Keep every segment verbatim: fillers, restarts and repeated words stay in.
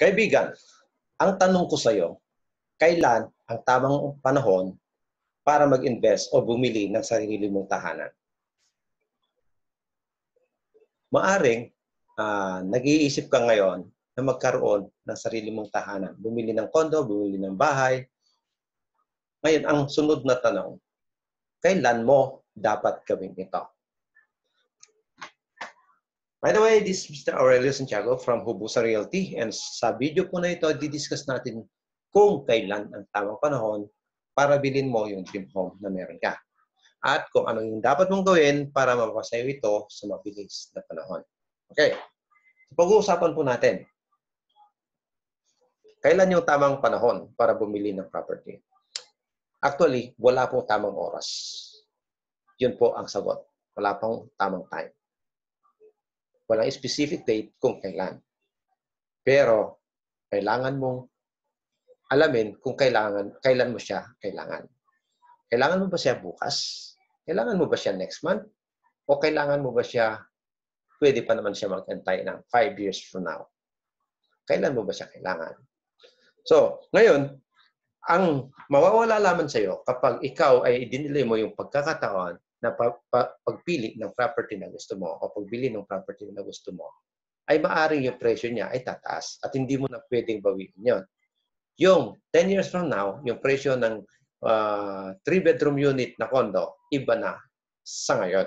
Kaibigan, ang tanong ko sa iyo, kailan ang tamang panahon para mag-invest o bumili ng sarili mong tahanan? Maaring uh, nag-iisip ka ngayon na magkaroon ng sarili mong tahanan. Bumili ng kondo, bumili ng bahay. Ngayon, ang sunod na tanong, kailan mo dapat gawin ito? By the way, this is Mister Aurelio Santiago from Hobusa Realty, and sa video po na ito, didiscuss natin kung kailan ang tamang panahon para bilhin mo yung dream home na meron ka. At kung ano yung dapat mong gawin para mapasayo ito sa mabilis na panahon. Okay. Pag-uusapan po natin, kailan yung tamang panahon para bumili ng property? Actually, wala pong tamang oras. Yun po ang sagot. Wala pong tamang time. Walang specific date kung kailan. Pero, kailangan mong alamin kung kailangan, kailan mo siya kailangan. Kailangan mo ba siya bukas? Kailangan mo ba siya next month? O kailangan mo ba siya, pwede pa naman siya mag-antay ng five years from now? Kailan mo ba siya kailangan? So, ngayon, ang mawawala lamang sa iyo kapag ikaw ay dinili mo yung pagkakataon na pa, pa, pagpili ng property na gusto mo o pagbili ng property na gusto mo, ay maaring yung presyo niya ay tataas at hindi mo na pwedeng bawiin yun. Yung ten years from now, yung presyo ng uh, three bedroom unit na condo, iba na sa ngayon.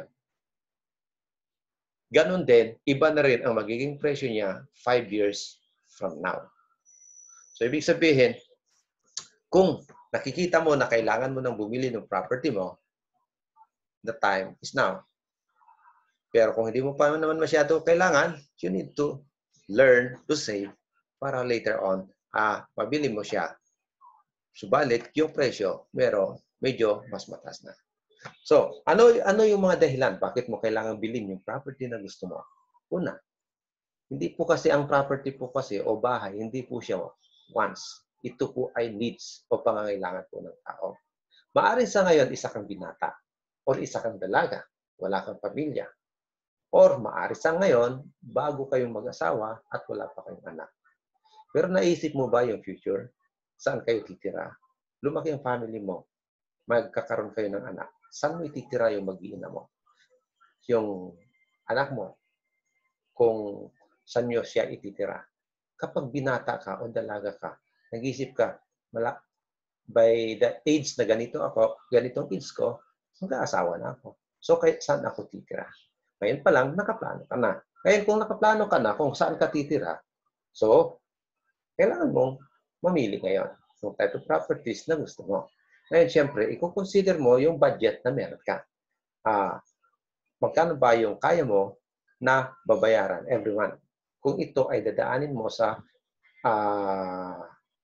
Ganon din, iba na rin ang magiging presyo niya five years from now. So, ibig sabihin, kung nakikita mo na kailangan mo nang bumili ng property mo, the time is now. Pero kung hindi mo pa naman masyado kailangan, you need to learn to save para later on, ah, mabili mo siya. Subalit, yung presyo, pero medyo mas mataas na. So, ano ano yung mga dahilan bakit mo kailangan bilhin yung property na gusto mo? Una, hindi po kasi ang property po kasi o bahay, hindi po siya wants. Ito po ay needs o pangangailangan po ng tao. Maaari sa ngayon, isa kang binata or isa kang dalaga, wala kang pamilya. Or maaari sa ngayon, bago kayong mag-asawa at wala pa kayong anak. Pero naisip mo ba yung future? Saan kayo titira? Lumaki ang family mo. Magkakaroon kayo ng anak. Saan mo ititira yung mag-iina mo? Yung anak mo, kung saan nyo siya ititira. Kapag binata ka o dalaga ka, nag-isip ka, mala, by the age na ganito ako, ganitong age ko, mag-aasawa na ako. So, kay, saan ako titira? Ngayon pa lang, nakaplano ka na. Ngayon, kung nakaplano ka na kung saan ka titira, so, kailangan mong mamili ngayon yung type of properties na gusto mo. Ngayon, siyempre, i-consider mo yung budget na meron ka. Ah, magkano ba yung kaya mo na babayaran every month? Kung ito ay dadaanin mo sa ah,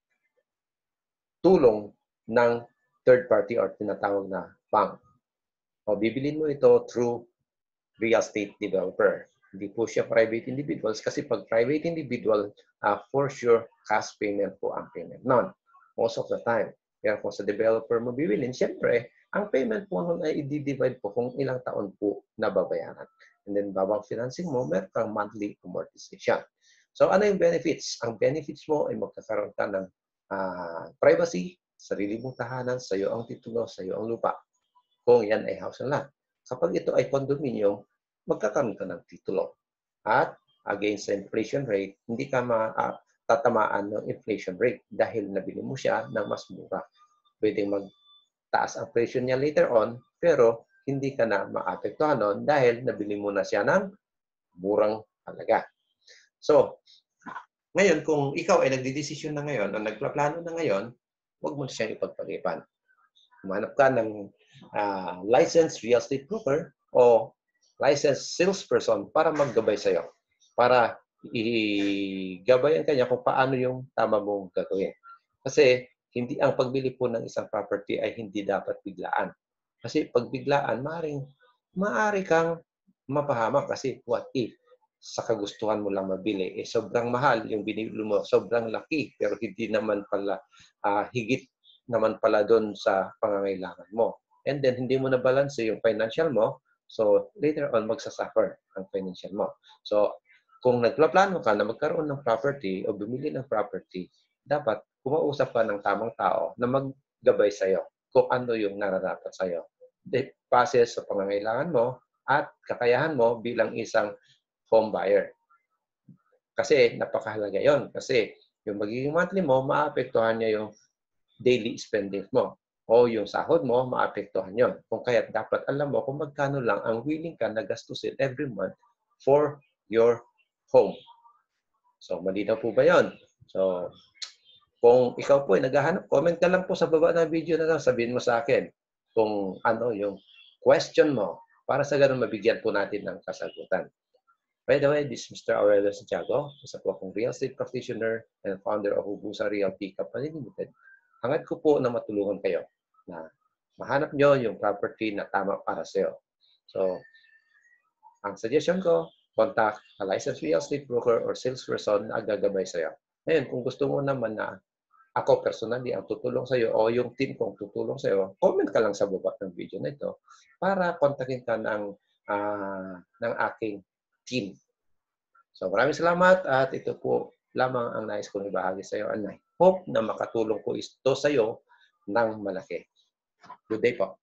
tulong ng third party or tinatawag na bank. O bibilin mo ito through real estate developer. Hindi po siya private individuals kasi pag private individual, uh, for sure, cash payment po ang payment nun. Most of the time. Pero kung sa developer mo bibilin, siyempre, ang payment po nun ay i-divide po kung ilang taon po nababayaran. And then, babang financing mo, meron kang monthly amortization. So, ano yung benefits? Ang benefits mo ay magkakaroon ka ng uh, privacy, sarili mong tahanan, sa iyo ang titulo, sa iyo ang lupa. Kung yan ay house and lot. Kapag ito ay condominium, magkakaroon ka ng titulo. At against the inflation rate, hindi ka matatamaan ng inflation rate dahil nabili mo siya ng mas mura. Pwedeng magtaas ang presyo niya later on, pero hindi ka na maapektuhan nun dahil nabili mo na siya ng murang halaga. So, ngayon, kung ikaw ay nagdidesisyon na ngayon o nagplaplano na ngayon, huwag mo siyang ipagpalipan. Humanap ka ng uh, licensed real estate broker o licensed salesperson para maggabay sa iyo. Para i-gabayan kanya kung paano yung tama mong gagawin. Kasi hindi ang pagbili po ng isang property ay hindi dapat biglaan. Kasi pag biglaan, maaring, maari kang mapahamak kasi what if sa kagustuhan mo lang mabili, eh sobrang mahal yung binili mo, sobrang laki, pero hindi naman pala uh, higit naman pala doon sa pangangailangan mo. And then, hindi mo na balance yung financial mo. So, later on, magsasuffer ang financial mo. So, kung nagplaplano ka na magkaroon ng property o bumili ng property, dapat kumausap ka ng tamang tao na maggabay sa'yo kung ano yung nararapat sa'yo. Base sa pangangailangan mo at kakayahan mo bilang isang home buyer. Kasi napakahalaga yon. Kasi yung magiging monthly mo, maapektuhan niya yung daily spendings mo. O yung sahod mo, maapektuhan yon. Kung kaya dapat alam mo kung magkano lang ang willing ka na gastusin every month for your home. So, malinaw po ba yon? So, kung ikaw po ay naghahanap, comment ka lang po sa baba ng video na lang. Sabihin mo sa akin kung ano yung question mo para sa ganun mabigyan po natin ng kasagutan. By the way, this is Mister Aurelio Santiago, isa po akong real estate practitioner and founder of Hobusa Realty Company Limited. Hangad ko po na matulungan kayo na mahanap nyo yung property na tama para sa'yo. So, ang suggestion ko, contact a licensed real estate broker or salesperson na gagabay sa'yo. Ngayon, kung gusto mo naman na ako personally ang tutulong sa'yo o yung team kong tutulong sa'yo, comment ka lang sa baba ng video na ito para kontakin ka ng, uh, ng aking team. So maraming salamat at ito po lamang ang nais kong ibahagi sa iyo and I hope na makatulong po ito sa iyo ng malaki. Good day po.